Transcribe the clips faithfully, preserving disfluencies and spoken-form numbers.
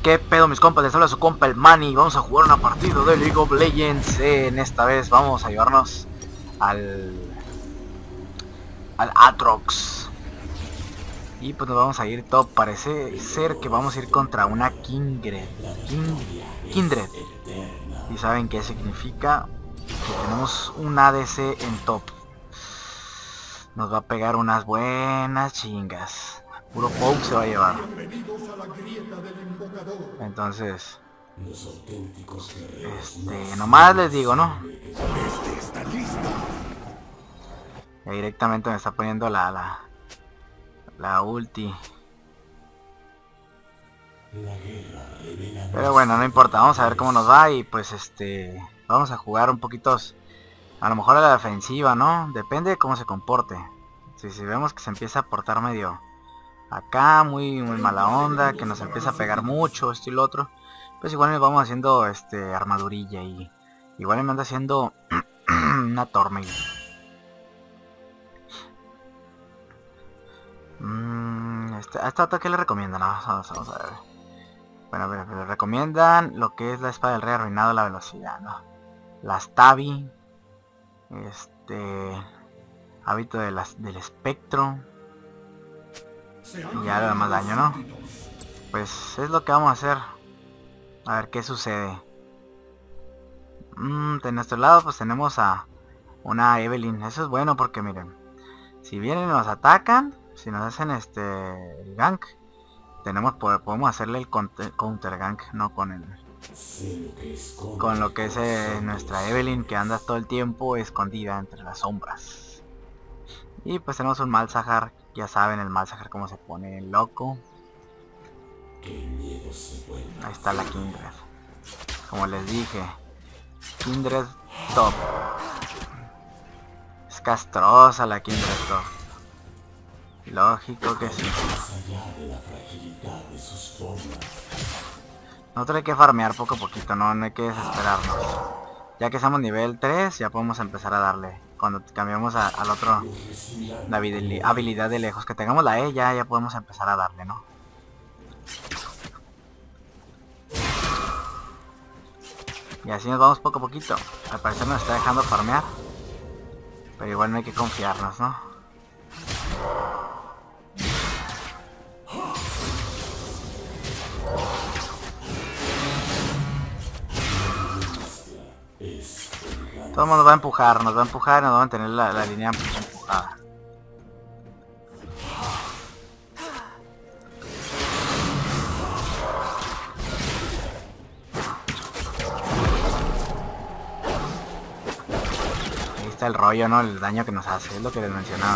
¿Qué pedo, mis compas? Les habla su compa el Manny. Vamos a jugar una partida de League of Legends. En esta vez vamos a llevarnos al al Aatrox. Y pues nos vamos a ir top. Parece ser que vamos a ir contra una Kindred. King, Kindred. ¿Y saben qué significa? Que tenemos un A D C en top. Nos va a pegar unas buenas chingas. Puro poke se va a llevar. Entonces, este, nomás les digo, ¿no? Ya directamente me está poniendo la la, la ulti. Pero bueno, no importa, vamos a ver cómo nos va. Y pues este, vamos a jugar un poquito, a lo mejor a la defensiva, ¿no? Depende de cómo se comporte. Si, si vemos que se empieza a portar medio acá, muy, muy mala onda, que nos empieza a pegar mucho, esto y lo otro, pues igual nos vamos haciendo este armadurilla. Y igual me anda haciendo una tormenta. Mm, este, ¿a esta qué le recomiendan? No, vamos, vamos a ver. Bueno, pero, pero recomiendan lo que es la espada del rey arruinado, la velocidad, ¿no? Las Tabi, este, hábito de las, del espectro, y ya le da más daño, ¿no? Pues es lo que vamos a hacer. A ver qué sucede. Mm, de nuestro lado pues tenemos a una Evelynn. Eso es bueno porque miren, si vienen y nos atacan, si nos hacen este el gank, tenemos podemos hacerle el counter, counter gank, no con el con lo que es eh, nuestra Evelynn, que anda todo el tiempo escondida entre las sombras. Y pues tenemos un Malzahar. Ya saben el Malzahar cómo se pone loco. Ahí está la Kindred. Como les dije, Kindred top. Es castrosa la Kindred top. Lógico que sí. Nosotros hay que farmear poco a poquito, no, no hay que desesperarnos. Ya que somos nivel tres, ya podemos empezar a darle. Cuando cambiamos a, al otro, la habilidad de lejos, que tengamos la E, ya, ya podemos empezar a darle, ¿no? Y así nos vamos poco a poquito. Al parecer nos está dejando farmear, pero igual no hay que confiarnos, ¿no? Todo el mundo va a empujar, nos va a empujar y nos va a mantener la, la línea empujada. Ahí está el rollo, ¿no? El daño que nos hace, es lo que les mencionaba.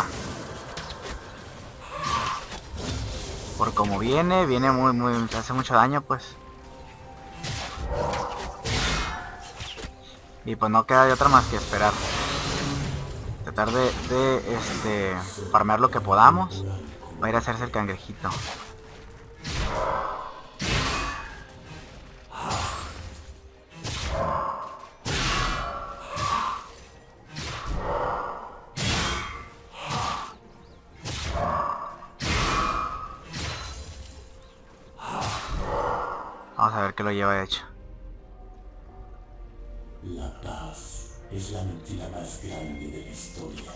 Por como viene, viene muy, muy, hace mucho daño, pues. Y pues no queda de otra más que esperar. Tratar de, de este, farmear lo que podamos. Va a ir a hacerse el cangrejito. Vamos a ver qué lo lleva hecho. La paz es la mentira más grande de la historia.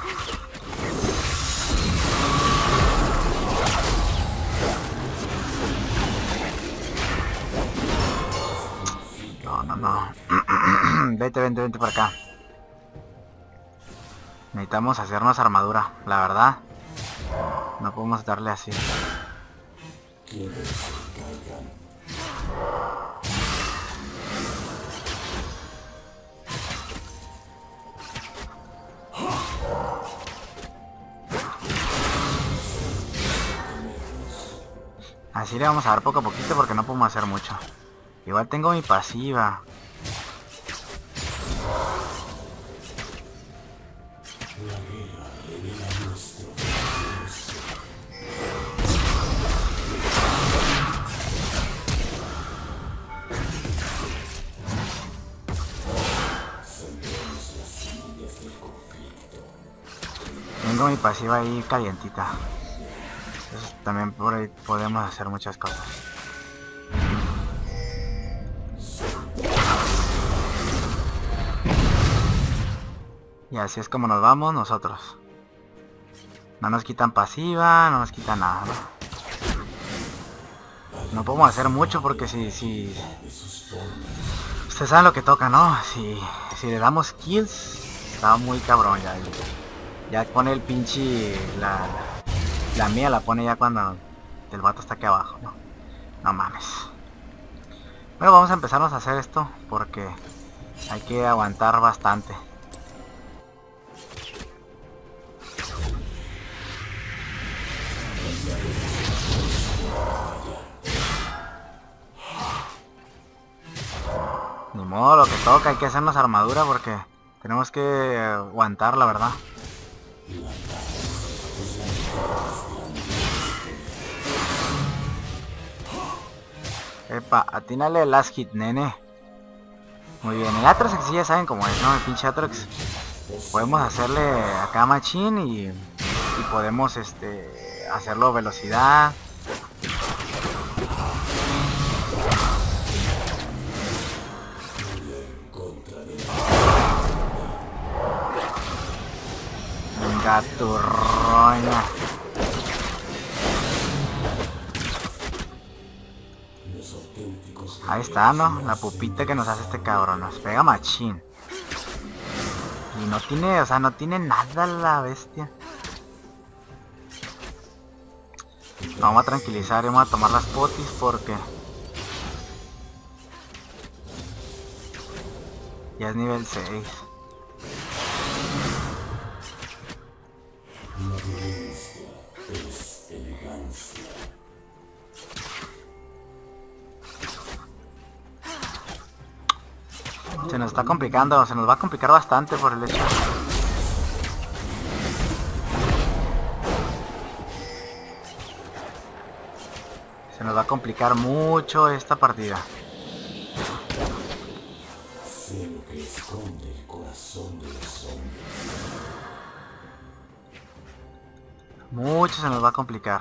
No, no, no. Vete, vente, vente para acá. Necesitamos hacernos armadura, la verdad. No podemos darle así. Así le vamos a dar poco a poquito porque no podemos hacer mucho. Igual tengo mi pasiva. Tengo mi pasiva ahí calientita. Entonces también por ahí podemos hacer muchas cosas. Y así es como nos vamos nosotros. No nos quitan pasiva, no nos quitan nada, ¿no? No podemos hacer mucho porque si... si... Ustedes saben lo que toca, ¿no? Si, si le damos kills, está muy cabrón ya. Ya pone el pinche... La, la mía la pone ya cuando el vato está aquí abajo, ¿no? No mames. Bueno, vamos a empezarnos a hacer esto porque hay que aguantar bastante. Ni modo, lo que toca, hay que hacernos armadura porque tenemos que aguantar, la verdad. Epa, atínale el last hit, nene. Muy bien, el Atrox sí ya saben cómo es, ¿no? El pinche Atrox. Podemos hacerle acá machín y, y podemos este hacerlo velocidad. Venga, tu roña. Ahí está, ¿no? La pupita que nos hace este cabrón. Nos pega machín. Y no tiene, o sea, no tiene nada la bestia. Vamos a tranquilizar y vamos a tomar las potis porque... ya es nivel seis. La violencia es elegancia. Se nos está complicando, se nos va a complicar bastante por el hecho. Se nos va a complicar mucho esta partida. Sé lo que esconde el corazón de los hombres. Mucho se nos va a complicar.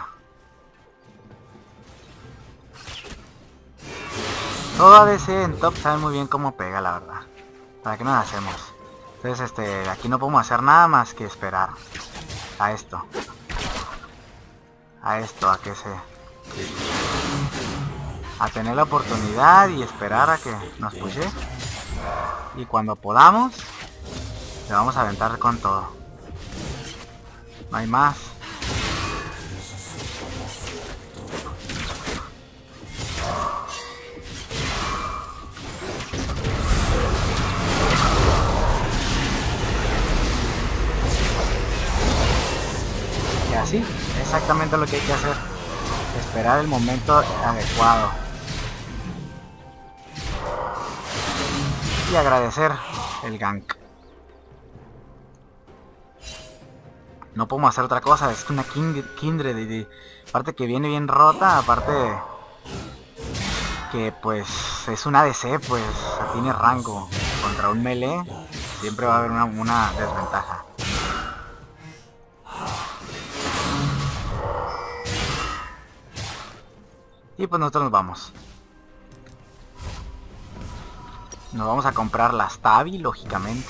Todo A D C en top sabe muy bien cómo pega, la verdad. ¿Para qué nos hacemos? Entonces, este, aquí no podemos hacer nada más que esperar a esto. A esto, a que se... a tener la oportunidad y esperar a que nos pushe. Y cuando podamos, le vamos a aventar con todo. No hay más. Y así, exactamente lo que hay que hacer. Esperar el momento adecuado. Y agradecer el gank. No podemos hacer otra cosa, es una Kindred. Y aparte que viene bien rota, aparte que pues es una A D C, pues tiene rango. Contra un melee siempre va a haber una, una desventaja. Y pues nosotros nos vamos. Nos vamos a comprar las Tabi, lógicamente.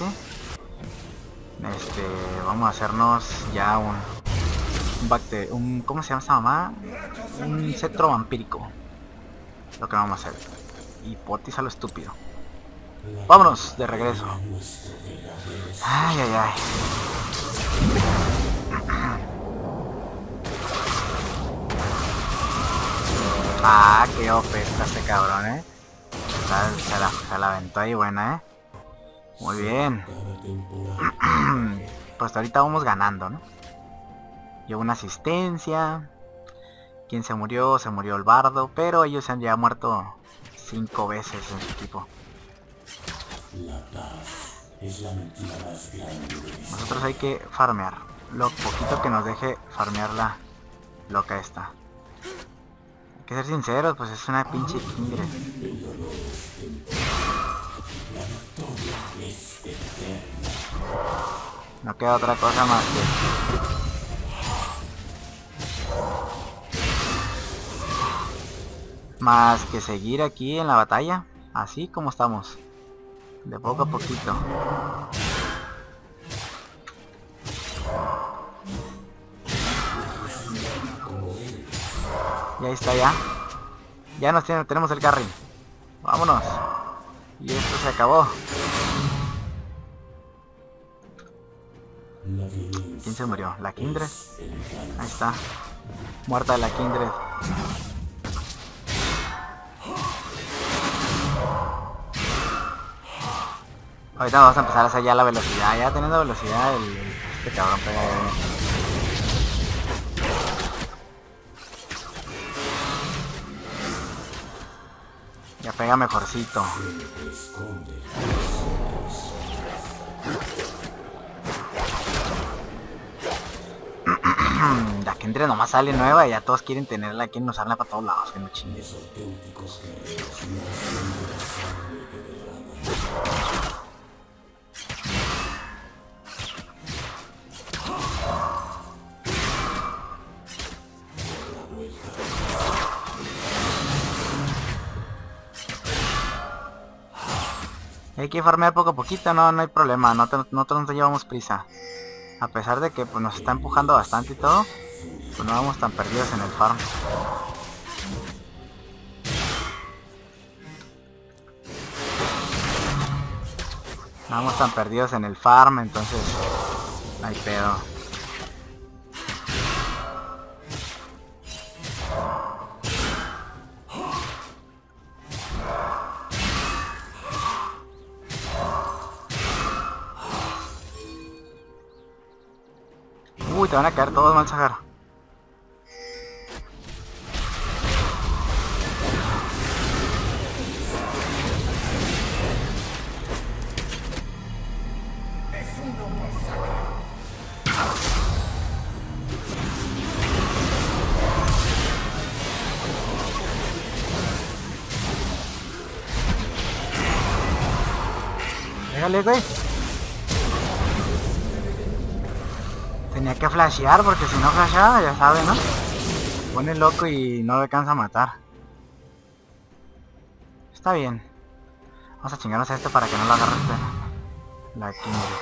Este, vamos a hacernos ya un, un, bacter, un ¿cómo se llama esta mamá? Un cetro vampírico. Lo que vamos a hacer. Y potis a lo estúpido. Vámonos, de regreso. Ay, ay, ay. Ah, qué O P está este cabrón, eh. Se la, se la aventó ahí buena, eh. Muy bien. Pues ahorita vamos ganando, ¿no? Llevo una asistencia. Quien se murió, se murió el bardo. Pero ellos se han ya muerto cinco veces en su equipo. La paz es la mentira más grande de la historia. Nosotros hay que farmear. Lo poquito que nos deje farmear la loca esta. Hay que ser sinceros, pues es una pinche Kindred. El dolor es temporal. La victoria es eterna. No queda otra cosa más que... más que seguir aquí en la batalla. Así como estamos. De poco a poquito. Y ahí está ya. Ya nos tiene, tenemos el carry. Vámonos. Y esto se acabó. ¿Quién se murió? ¿La Kindred? Ahí está. Muerta la Kindred. Ahorita vamos a empezar a hacer ya la velocidad. Ya teniendo velocidad, el, este cabrón pega bien. Ya pega mejorcito. La Kindred nomás sale nueva y ya todos quieren tenerla, quieren usarla para todos lados, que no chingues. Hay que farmear poco a poquito, no, no hay problema, nosotros no, no, no llevamos prisa. A pesar de que pues, nos está empujando bastante y todo, pues no vamos tan perdidos en el farm. No vamos tan perdidos en el farm, entonces no hay pedo. Uy, te van a caer todos, Malzahar. Déjale, güey. Tenía que flashear porque si no flasheaba, ya sabe, ¿no? Se pone loco y no lo alcanza a matar. Está bien. Vamos a chingarnos a este para que no lo agarre este. La Kindred.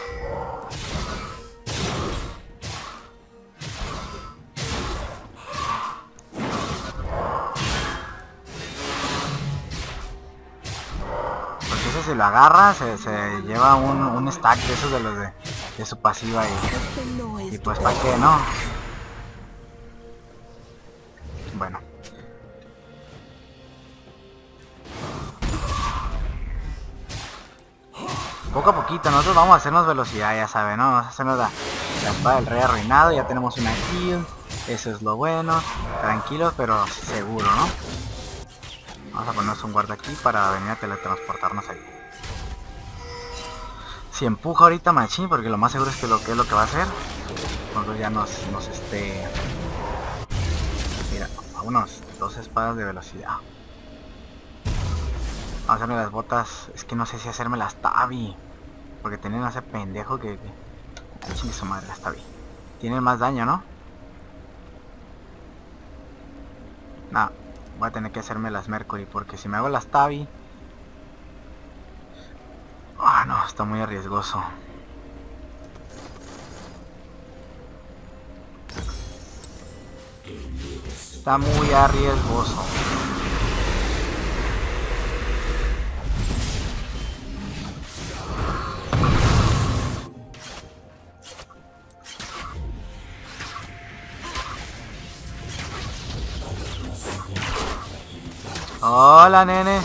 Porque ese si lo agarra, se, se lleva un, un stack de esos de los de, de su pasiva y, y pues para qué, ¿no? Bueno. Poco a poquito, nosotros vamos a hacernos velocidad, ya saben, ¿no? Vamos a hacernos la, la espada del rey arruinado, ya tenemos una kill, eso es lo bueno, tranquilos pero seguro, ¿no? Vamos a ponernos un guarda aquí para venir a teletransportarnos ahí. Si empuja ahorita machín, porque lo más seguro es que lo que es lo que va a hacer, nosotros ya nos, nos esté... Mira, vámonos, dos espadas de velocidad. Vamos a hacerme las botas, es que no sé si hacerme las tabi. Porque tienen ese pendejo que... que... Ay, chingue su madre, las tabi. Tienen más daño, ¿no? No, voy a tener que hacerme las Mercury, porque si me hago las tabi... Ah, no, está muy arriesgoso. Está muy arriesgoso. Hola, nene.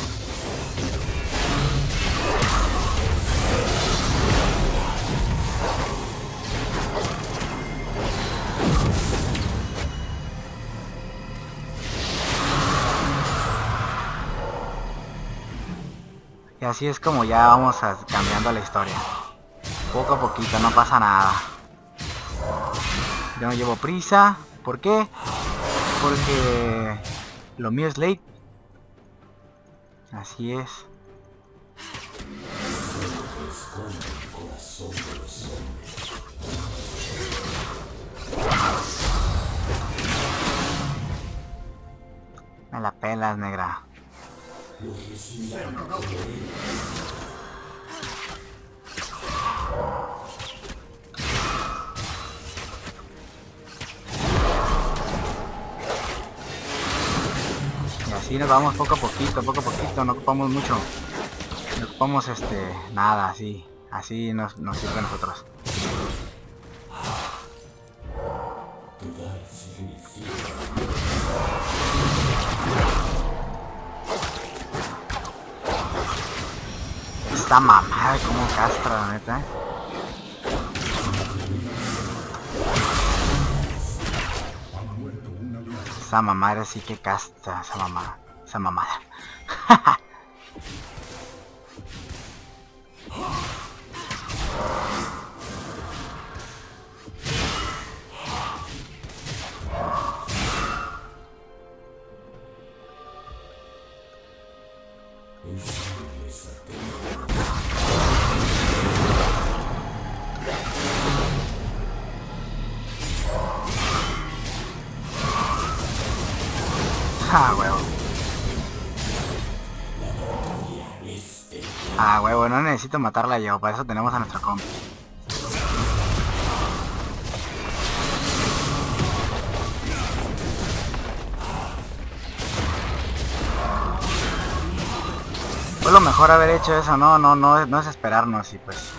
Y así es como ya vamos a, cambiando la historia. Poco a poquito, no pasa nada. Yo no llevo prisa. ¿Por qué? Porque lo mío es late. Así es. Me la pelas, negra. nos vamos poco a poquito, poco a poquito, no ocupamos mucho. No ocupamos este, nada, así. Así nos, nos sirve a nosotros. Esta mamada como castra, la neta, ¿eh? Esa mamada sí que castra, esa mamada, esa mamada. Ah, huevo. Ah, huevo, no necesito matarla yo, para eso tenemos a nuestro compi. Fue lo mejor haber hecho eso, no, no, no, no es esperarnos y pues...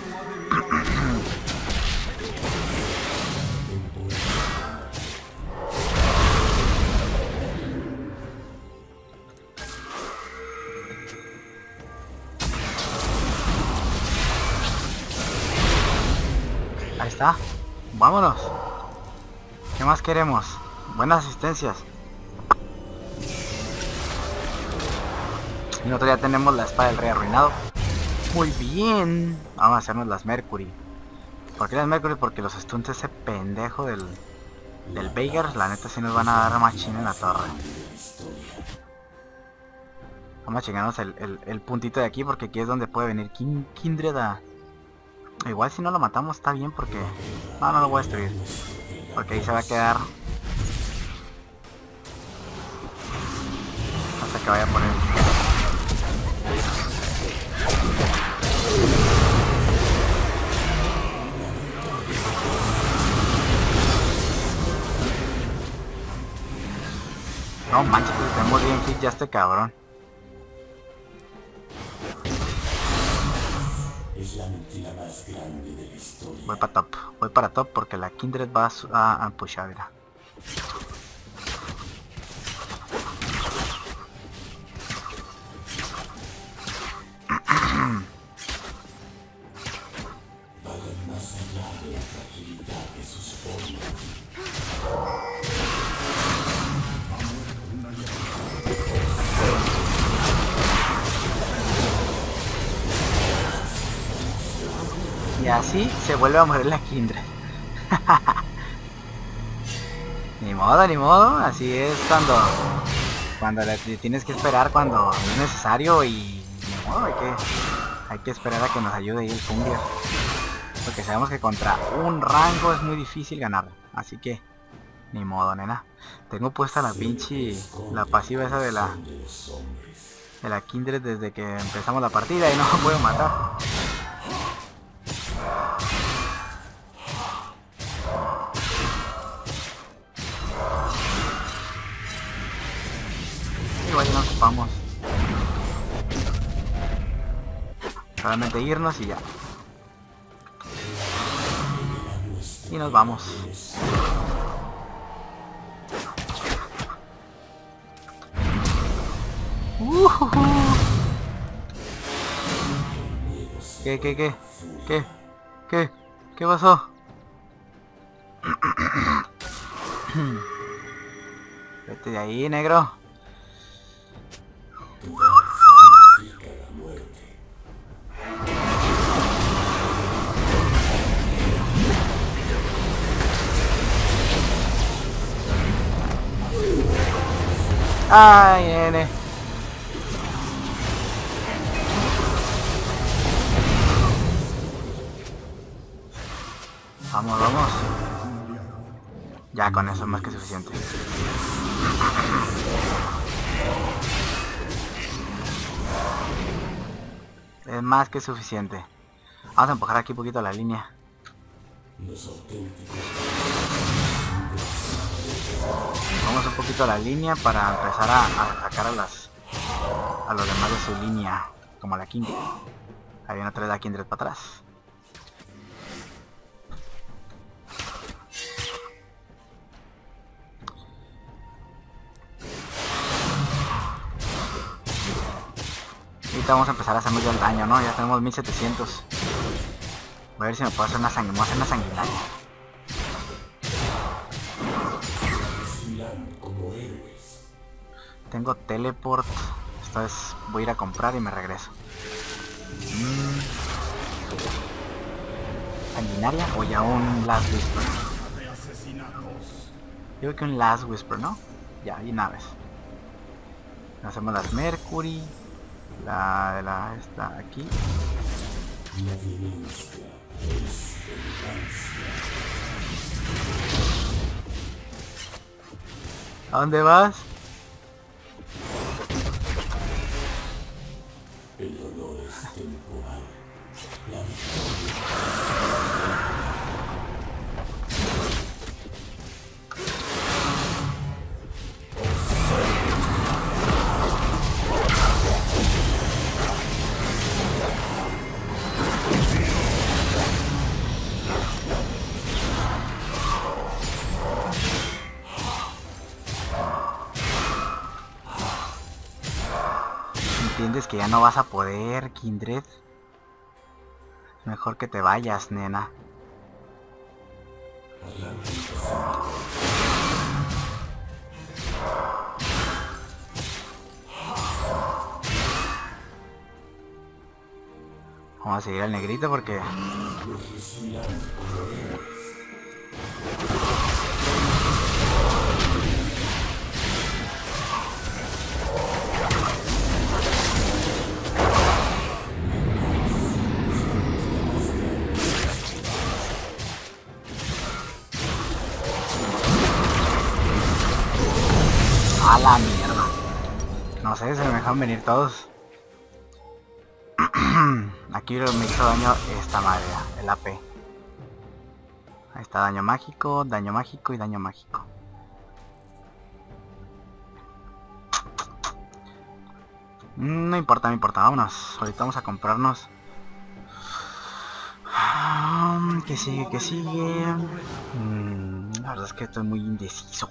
Ahí está. Vámonos. ¿Qué más queremos? Buenas asistencias. Y nosotros ya tenemos la espada del rey arruinado. Muy bien. Vamos a hacernos las Mercury. ¿Por qué las Mercury? Porque los stunts ese pendejo del... Del Veigar, la neta sí nos van a dar machín en la torre. Vamos a chingarnos el, el, el puntito de aquí porque aquí es donde puede venir King, Kindred a... Igual si no lo matamos está bien porque... No, no lo voy a destruir. Porque ahí se va a quedar... Hasta que vaya a poner... No manches, que tenemos bien fit ya este cabrón. Es la mentira más grande de la historia. Voy para top, voy para top porque la Kindred va a, a pushar, mira. Vayan más allá de la fragilidad de sus formas. Y así se vuelve a morir la Kindred. Ni modo, ni modo. Así es cuando cuando le tienes que esperar cuando es necesario y ni modo, hay que hay que esperar a que nos ayude ahí el Fungier. Porque sabemos que contra un rango es muy difícil ganar. Así que ni modo, nena. Tengo puesta la pinche la pasiva esa de la de la Kindred desde que empezamos la partida y no me puedo matar. Igual ya nos ocupamos. Solamente irnos y ya. Y nos vamos. Uh-huh. ¿Qué, qué, qué? ¿Qué? ¿Qué? ¿Qué pasó? Vete de ahí, negro. Ay, nene. Vamos, vamos. Ya con eso es más que suficiente. Es más que suficiente. Vamos a empujar aquí un poquito la línea. Vamos un poquito a la línea para empezar a, a sacar a las a los demás de su línea, como la Kindred. Hay una trae la Kindred para atrás. Ahorita vamos a empezar a hacernos ya el daño, ¿no? Ya tenemos mil setecientos. Voy a ver si me puedo hacer una sangre, me voy a hacer una sanguinaria. Tengo teleport. Esta vez voy a ir a comprar y me regreso. Mm. ¿Sanguinaria o ya un Last Whisper? Yo creo que un Last Whisper, ¿no? Ya, y naves. Hacemos las Mercury. La de la esta aquí. ¿A dónde vas? El dolor es temporal. La ¿Entiendes que ya no vas a poder, Kindred? Mejor que te vayas, nena. Vamos a seguir al negrito porque... a la mierda. No sé, se me dejan venir todos. Aquí me hizo daño esta madre, el A P. Ahí está, daño mágico, daño mágico y daño mágico. No importa, no importa, vámonos. Ahorita vamos a comprarnos. ¿Qué sigue? ¿Qué sigue? Mm, la verdad es que estoy muy indeciso.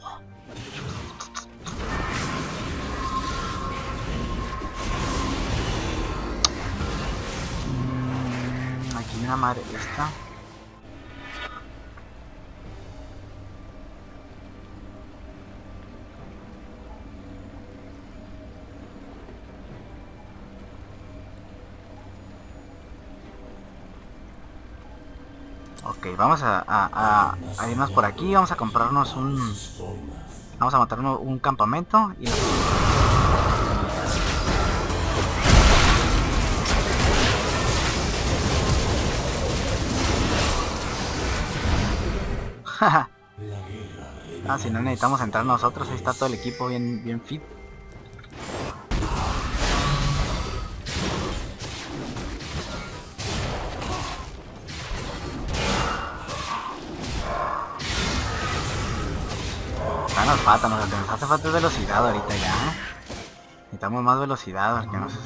Mm, aquí hay una madre esta. Ok, vamos a, a, a, a irnos por aquí, vamos a comprarnos un... Vamos a matar un, un campamento y... Ah, si no necesitamos entrar nosotros, ahí está todo el equipo bien, bien fit. Ya nos falta, nos hace falta velocidad ahorita ya. Necesitamos más velocidad, que nos...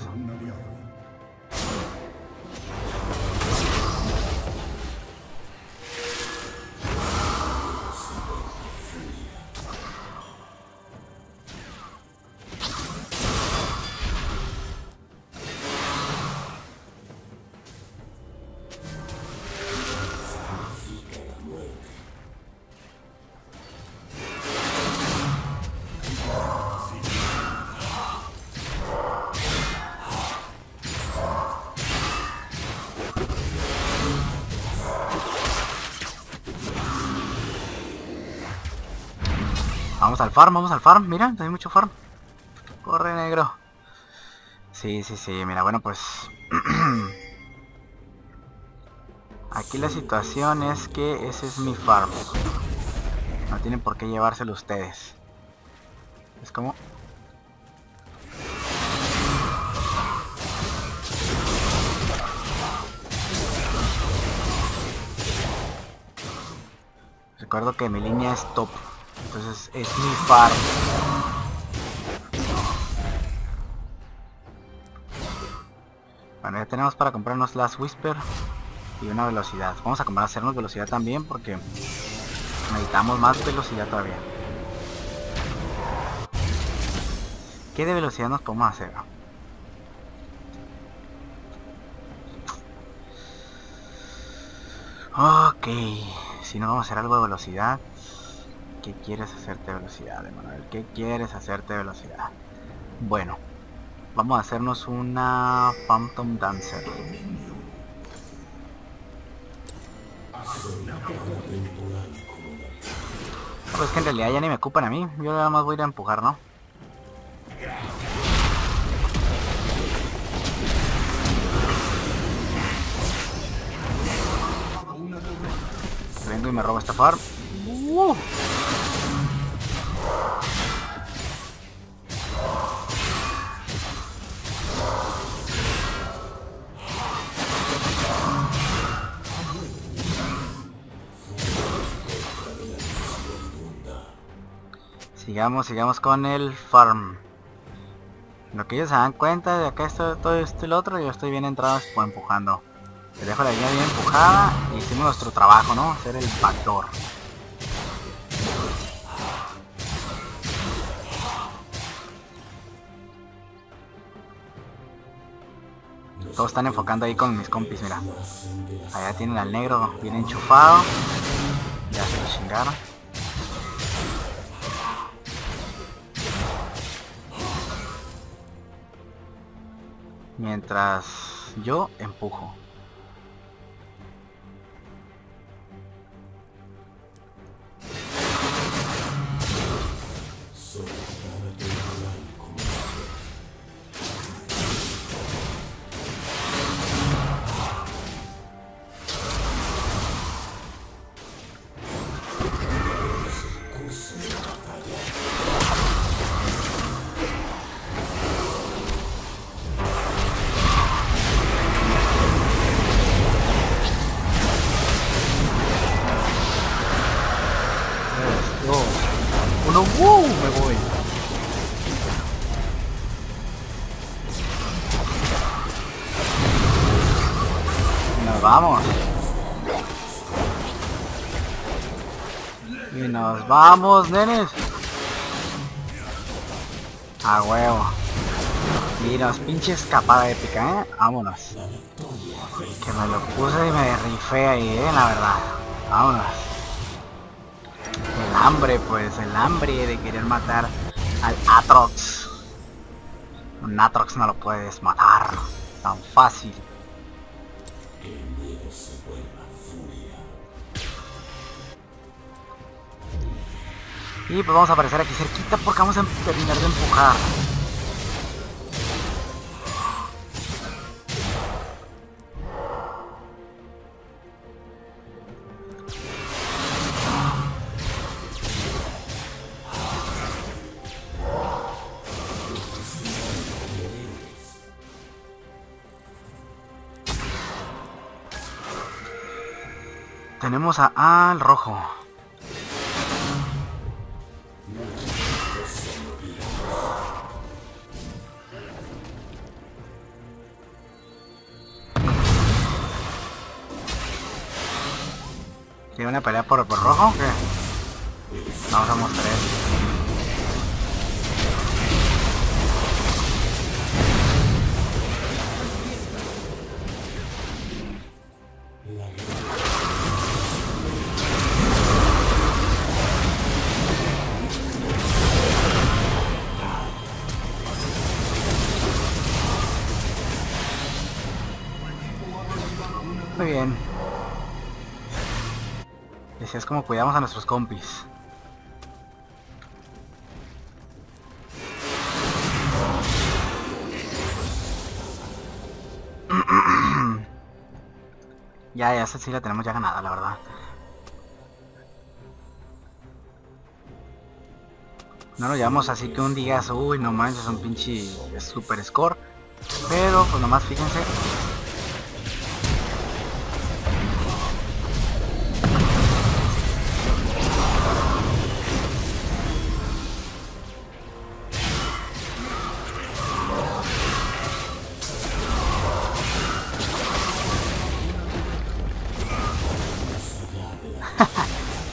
Vamos al farm, vamos al farm, mira, hay mucho farm. Corre, negro. Sí, sí, sí, mira, bueno, pues... Aquí la situación es que ese es mi farm. No tienen por qué llevárselo ustedes. Es como... Recuerdo que mi línea es top. entonces es mi farm. Bueno, ya tenemos para comprarnos Last Whisper y una velocidad. Vamos a comprar a hacernos velocidad también porque necesitamos más velocidad todavía. ¿Qué de velocidad nos podemos hacer? Ok, si no vamos a hacer algo de velocidad. ¿Qué quieres hacerte de velocidad, Emanuel? ¿Qué quieres hacerte de velocidad? Bueno, vamos a hacernos una Phantom Dancer. No, pues que en realidad ya ni me ocupan a mí. Yo nada más voy a ir a empujar, ¿no? Vengo y me robo esta farm. Uh. Sigamos, sigamos con el farm. Lo que ellos se dan cuenta de acá esto, todo esto y lo otro, yo estoy bien entrado pues, empujando. Le dejo la línea bien empujada y hicimos nuestro trabajo, ¿no? Hacer el backdoor. Todos están enfocando ahí con mis compis, mira. Allá tienen al negro bien enchufado. Ya se lo chingaron. Mientras yo empujo. Uno, ¡wow! Me voy. Nos vamos. Y nos vamos, nenes. A huevo. Y nos pinche escapada épica, ¿eh? Vámonos. Que me lo puse y me rifé ahí, ¿eh? La verdad. Vámonos. El hambre, pues, el hambre de querer matar al Aatrox. Un Aatrox no lo puedes matar tan fácil. Y pues vamos a aparecer aquí cerquita porque vamos a terminar de empujar. Tenemos a al rojo. ¿Quiere una pelea por, por rojo o qué? Vamos a mostrar. Muy bien. Y así es como cuidamos a nuestros compis. Ya, ya, esa sí la tenemos ya ganada, la verdad. No lo llevamos así que un día, uy, no manches, es un pinche super score. Pero, pues nomás fíjense.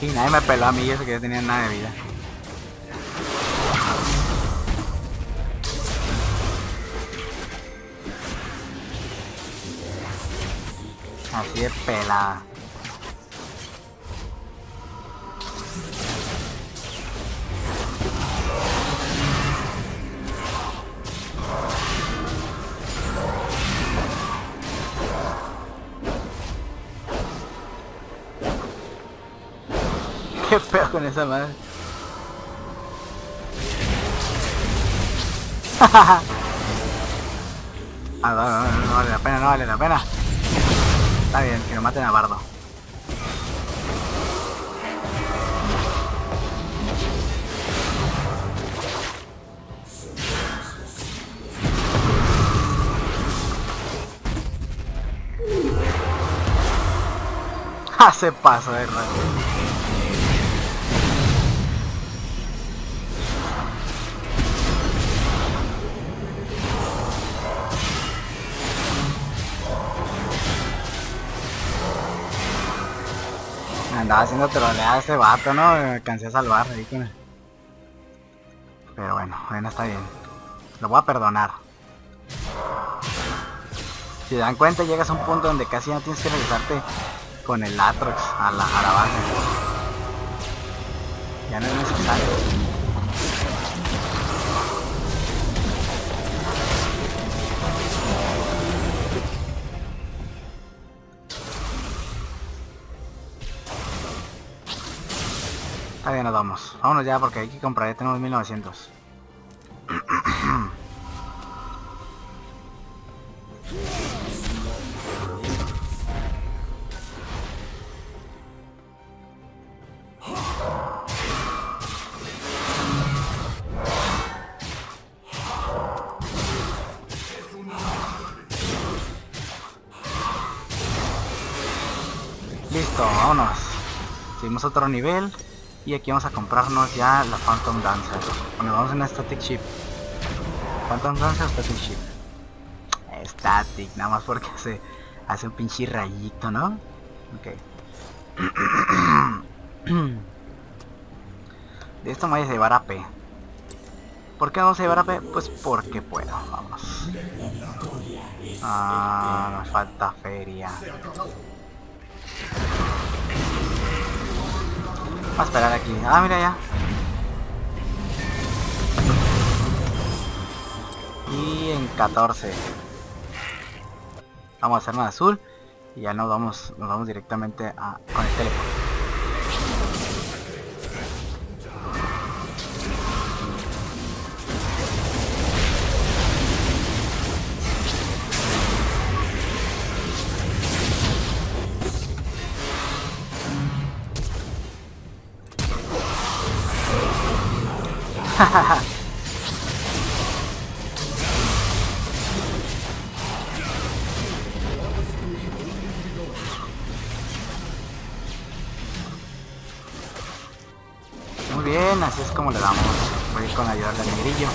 Y nadie me peló a mí, eso que yo tenía nada de vida. Así de pelada. Qué pedo con esa madre. Ah, no, no, no, no vale la pena, no vale la pena. Está bien, que me maten a Bardo. Hace paso de rato. Andaba haciendo troleada ese vato, ¿no? Me alcancé a salvar ahí con él. Pero bueno, bueno, está bien. Lo voy a perdonar. Si se dan cuenta, llegas a un punto donde casi no tienes que regresarte con el Atrox a la, a la base. Ya no es necesario. Está bien, nos vamos. Vámonos ya porque hay que comprar, ya tenemos mil novecientos. Listo, vámonos. Seguimos otro nivel. Y aquí vamos a comprarnos ya la Phantom Dancer. Bueno, vamos en una Static Ship. Phantom Dancer o Static Ship. Static, nada más porque hace, hace un pinche rayito, ¿no? Ok. De esto me voy a llevar a P. ¿Por qué vamos a llevar a P? Pues porque puedo, vamos. Ah, nos falta feria. Vamos a esperar aquí. Ah, mira ya. Y en catorce. Vamos a hacer una azul. Y ya nos vamos, nos vamos directamente a, con el teléfono. Muy bien, así es como le damos. Voy a ir con ayuda del negrillo.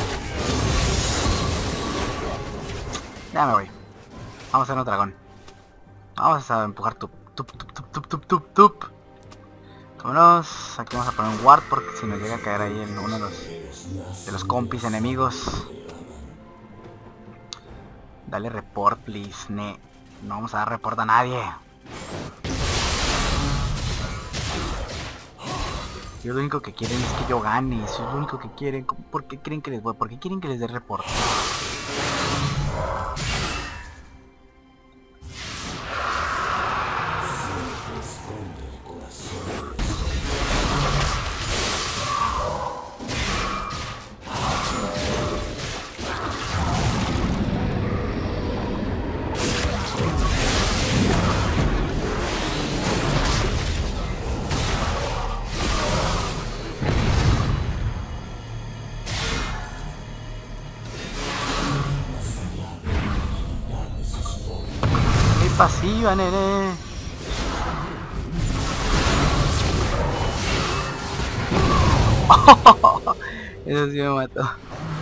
Ya me voy. Vamos a hacer un dragón. Vamos a empujar tup, tup, tup, tup, tup, tup, tup, tup. Vámonos. Aquí vamos a poner un ward porque si nos llega a caer ahí en uno de los, de los compis enemigos. Dale report, please. Ne. No vamos a dar report a nadie. Ellos lo único que quieren es que yo gane. Eso es lo único que quieren. ¿Por qué creen que les voy? ¿Por qué quieren que les dé report? Pasiva, nene. Oh, eso sí me mató.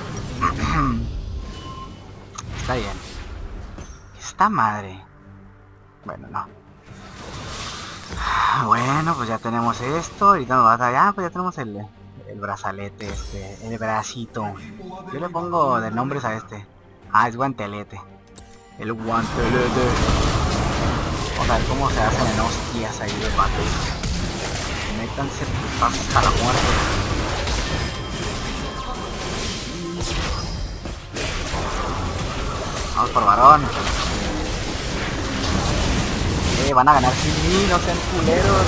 Está bien. Esta madre. Bueno, no. Bueno, pues ya tenemos esto. Ahorita nos va a dar. Ah, pues ya tenemos el, el brazalete, este, el bracito. Yo le pongo de nombres a este. Ah, es guantelete. El guantelete. Vamos a ver cómo se hacen en hostias ahí de vatos. Métanse putazos hasta la muerte. Vamos por varón. Eh, van a ganar sin mí, no sean culeros.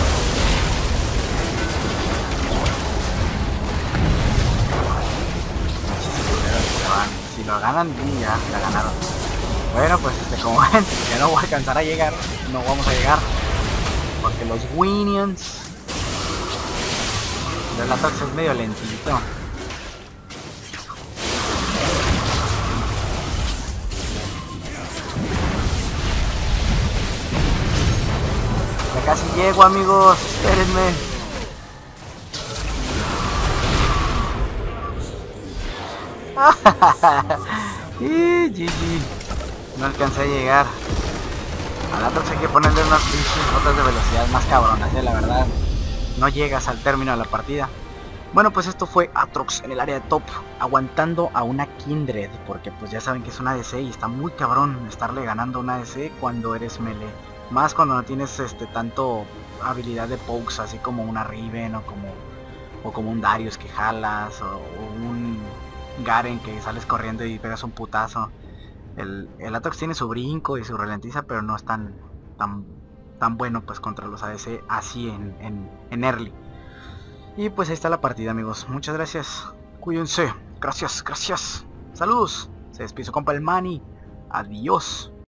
Si lo ganan, ya la ganaron. Bueno, pues este, como ven, ya no voy a alcanzar a llegar. No vamos a llegar. Porque los Minions. El Atox es medio lentito. Ya casi llego, amigos. Espérenme. Y G G. No alcancé a llegar. Al Atox hay que ponerle unas pinches botas de velocidad más cabronas, eh, la verdad. No llegas al término de la partida. Bueno, pues esto fue Aatrox en el área de top, aguantando a una Kindred, porque pues ya saben que es una A D C y está muy cabrón estarle ganando a una A D C cuando eres melee. Más cuando no tienes este tanto habilidad de pokes, así como una Riven o como, o como un Darius que jalas, o, o un Garen que sales corriendo y pegas un putazo. El, el Aatrox tiene su brinco y su ralentiza, pero no es tan, tan, tan bueno pues contra los A D C así en, en, en early. Y pues ahí está la partida, amigos. Muchas gracias. Cuídense. Gracias, gracias. Saludos. Se despidió su compa el Manny. Adiós.